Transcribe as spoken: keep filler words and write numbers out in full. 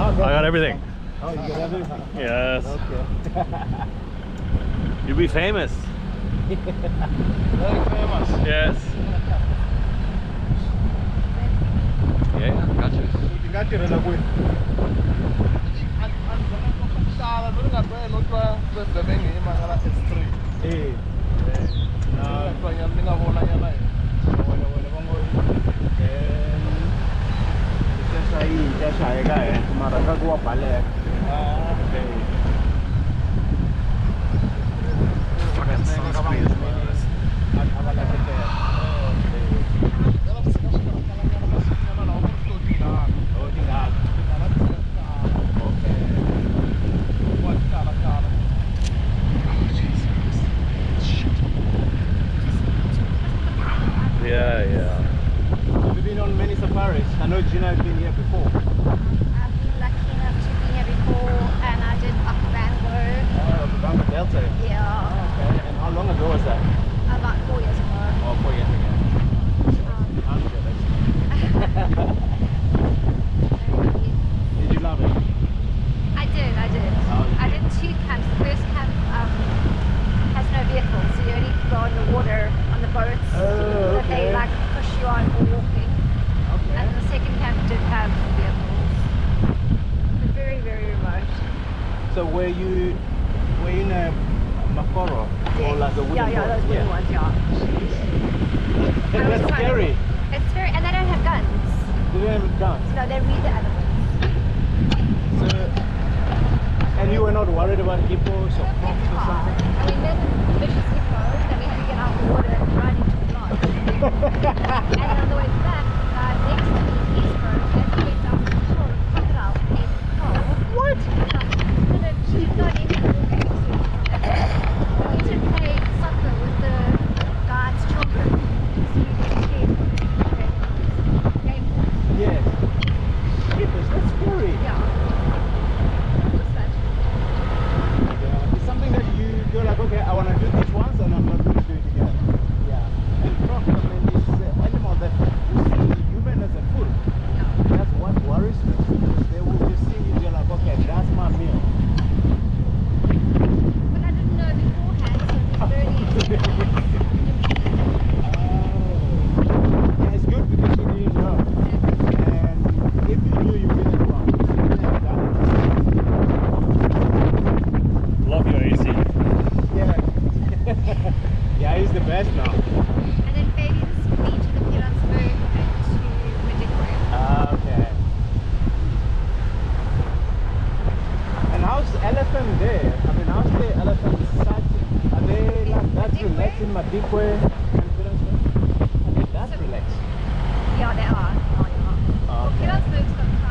okay. I got everything. Oh, you got everything? Yes. Okay. You'll be famous. Very famous. Yes. Yeah, got you. You got your good. Eh. Yeah, yeah. Have you been on many safaris? I know Gina has been here before. I've been lucky enough to be here before, and I did Okavango. Oh, Bango Delta. Yeah. Oh, okay. And how long ago was that? About four years ago. Oh, four years ago. Um, I'm jealous. Did you love it? I did, I did. Oh, you I did? did two camps. The first camp um, has no vehicle, so you only go on the water on the boats Oh, that they okay. like push you on for walking. Okay. And the second camp did have vehicles, but very, very remote. So were you were you in a Makoro or like a wooden Yeah, yeah, boat? those wooden ones, yeah. I was That's trying- scary. It's very, and they don't have guns. You didn't have guns. No, they read the animals. So, and you were not worried about hippos or fox or something? I mean, then vicious hippos, then we had to get out of the water and run into the lodge. And on the way back, uh, next to me, Eastburn, as we went down the shore, a crocodile ate the cow. What? No, she's not in the walking suit. We went to play soccer with the guards' children. So we get scared. Game balls. Yes. Hippos, that's scary. Yeah. What's that? Yeah. It's something that you, you're like, okay, I want to do this once and I'm not going to do it again. Yeah. And croc, I mean, it's an animal that will see human as a food. Yeah. That's what worries me. Because they will just see you, you're like, okay, that's my meal. But I didn't know beforehand, so it was very Oh. Yeah, it's good because you didn't know. And if you knew, you wouldn't run. You wouldn't have done Love your A C. it. Yeah. Yeah, he's the best now. And then babies flee to the Pieransberg and to Medicare. Ah, okay. And how's the elephant there? I mean, how's the elephant sighting? Are they like that Madikwe? relaxed in Madikwe and Pieransberg? Are they that So- relaxed? Yeah, they are. Oh, yeah. Oh, okay. Pieransberg's got